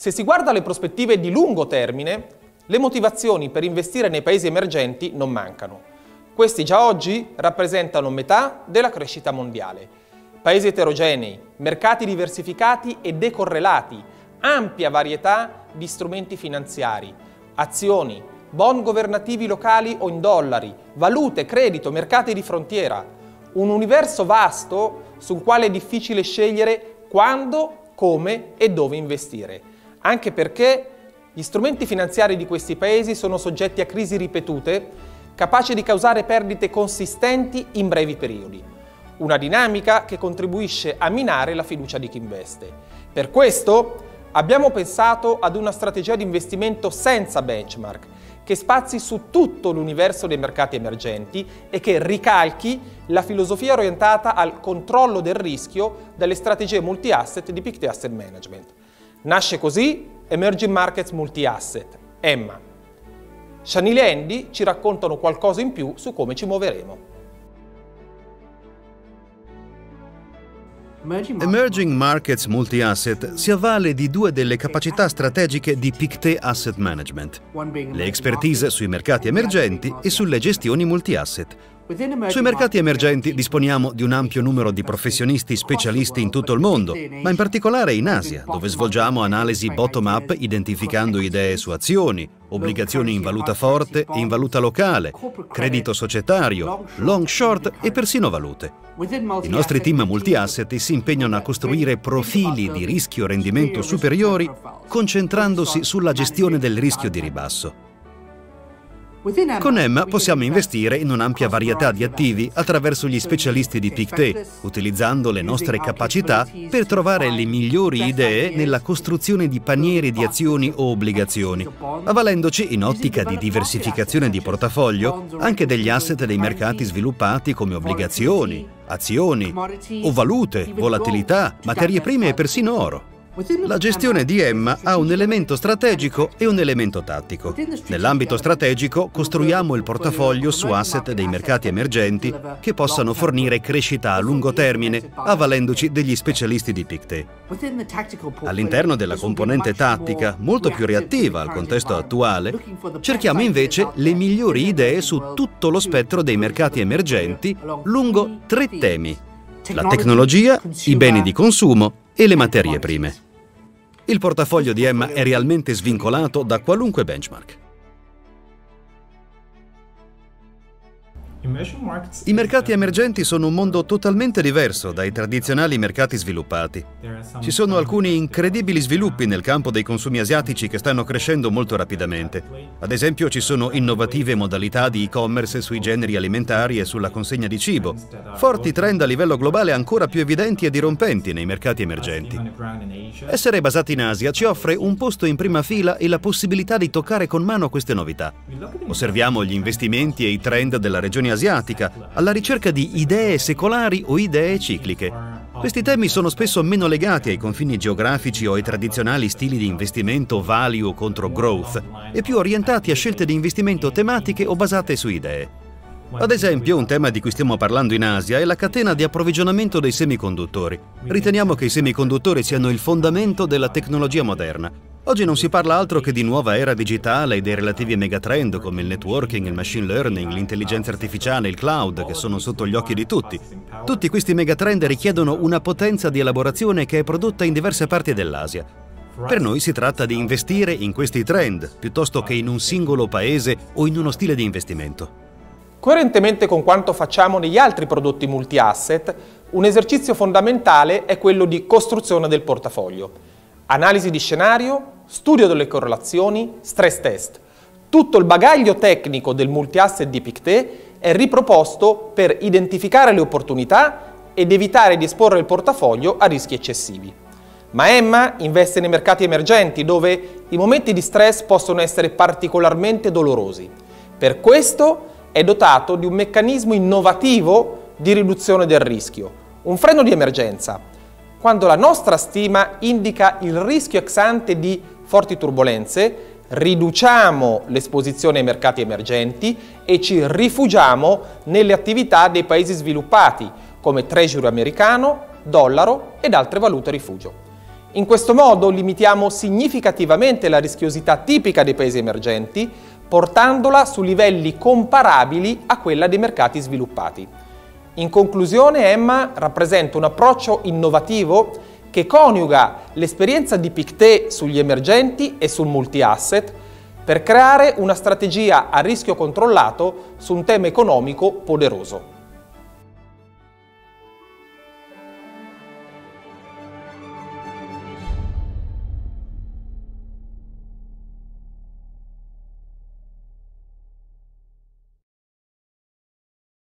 Se si guarda le prospettive di lungo termine, le motivazioni per investire nei paesi emergenti non mancano. Questi già oggi rappresentano metà della crescita mondiale. Paesi eterogenei, mercati diversificati e decorrelati, ampia varietà di strumenti finanziari, azioni, bond governativi locali o in dollari, valute, credito, mercati di frontiera. Un universo vasto sul quale è difficile scegliere quando, come e dove investire. Anche perché gli strumenti finanziari di questi paesi sono soggetti a crisi ripetute, capaci di causare perdite consistenti in brevi periodi. Una dinamica che contribuisce a minare la fiducia di chi investe. Per questo abbiamo pensato ad una strategia di investimento senza benchmark, che spazi su tutto l'universo dei mercati emergenti e che ricalchi la filosofia orientata al controllo del rischio dalle strategie multi-asset di Pictet Asset Management. Nasce così Emerging Markets Multi-Asset, EMMA. Shanil e Andy ci raccontano qualcosa in più su come ci muoveremo. Emerging Markets Multi-Asset si avvale di due delle capacità strategiche di Pictet Asset Management, le expertise sui mercati emergenti e sulle gestioni multi-asset. Sui mercati emergenti disponiamo di un ampio numero di professionisti specialisti in tutto il mondo, ma in particolare in Asia, dove svolgiamo analisi bottom-up identificando idee su azioni, obbligazioni in valuta forte e in valuta locale, credito societario, long short e persino valute. I nostri team multi-asset si impegnano a costruire profili di rischio-rendimento superiori, concentrandosi sulla gestione del rischio di ribasso. Con EMMA possiamo investire in un'ampia varietà di attivi attraverso gli specialisti di Pictet, utilizzando le nostre capacità per trovare le migliori idee nella costruzione di panieri di azioni o obbligazioni, avvalendoci in ottica di diversificazione di portafoglio anche degli asset dei mercati sviluppati come obbligazioni, azioni o valute, volatilità, materie prime e persino oro. La gestione di EMMA ha un elemento strategico e un elemento tattico. Nell'ambito strategico costruiamo il portafoglio su asset dei mercati emergenti che possano fornire crescita a lungo termine, avvalendoci degli specialisti di Pictet. All'interno della componente tattica, molto più reattiva al contesto attuale, cerchiamo invece le migliori idee su tutto lo spettro dei mercati emergenti lungo tre temi: la tecnologia, i beni di consumo e le materie prime. Il portafoglio di EMMA è realmente svincolato da qualunque benchmark. I mercati emergenti sono un mondo totalmente diverso dai tradizionali mercati sviluppati. Ci sono alcuni incredibili sviluppi nel campo dei consumi asiatici che stanno crescendo molto rapidamente. Ad esempio, ci sono innovative modalità di e-commerce sui generi alimentari e sulla consegna di cibo. Forti trend a livello globale ancora più evidenti e dirompenti nei mercati emergenti. Essere basati in Asia ci offre un posto in prima fila e la possibilità di toccare con mano queste novità. Osserviamo gli investimenti e i trend della regione asiatica, alla ricerca di idee secolari o idee cicliche. Questi temi sono spesso meno legati ai confini geografici o ai tradizionali stili di investimento value contro growth e più orientati a scelte di investimento tematiche o basate su idee. Ad esempio, un tema di cui stiamo parlando in Asia è la catena di approvvigionamento dei semiconduttori. Riteniamo che i semiconduttori siano il fondamento della tecnologia moderna. Oggi non si parla altro che di nuova era digitale e dei relativi megatrend come il networking, il machine learning, l'intelligenza artificiale, il cloud, che sono sotto gli occhi di tutti. Tutti questi megatrend richiedono una potenza di elaborazione che è prodotta in diverse parti dell'Asia. Per noi si tratta di investire in questi trend, piuttosto che in un singolo paese o in uno stile di investimento. Coerentemente con quanto facciamo negli altri prodotti multi-asset, un esercizio fondamentale è quello di costruzione del portafoglio. Analisi di scenario, studio delle correlazioni, stress test. Tutto il bagaglio tecnico del multi-asset di Pictet è riproposto per identificare le opportunità ed evitare di esporre il portafoglio a rischi eccessivi. Ma EMMA investe nei mercati emergenti dove i momenti di stress possono essere particolarmente dolorosi. Per questo è dotato di un meccanismo innovativo di riduzione del rischio, un freno di emergenza. Quando la nostra stima indica il rischio ex ante di forti turbolenze, riduciamo l'esposizione ai mercati emergenti e ci rifugiamo nelle attività dei paesi sviluppati, come treasury americano, dollaro ed altre valute rifugio. In questo modo limitiamo significativamente la rischiosità tipica dei paesi emergenti, portandola su livelli comparabili a quella dei mercati sviluppati. In conclusione, EMMA rappresenta un approccio innovativo che coniuga l'esperienza di Pictet sugli emergenti e sul multi-asset per creare una strategia a rischio controllato su un tema economico poderoso.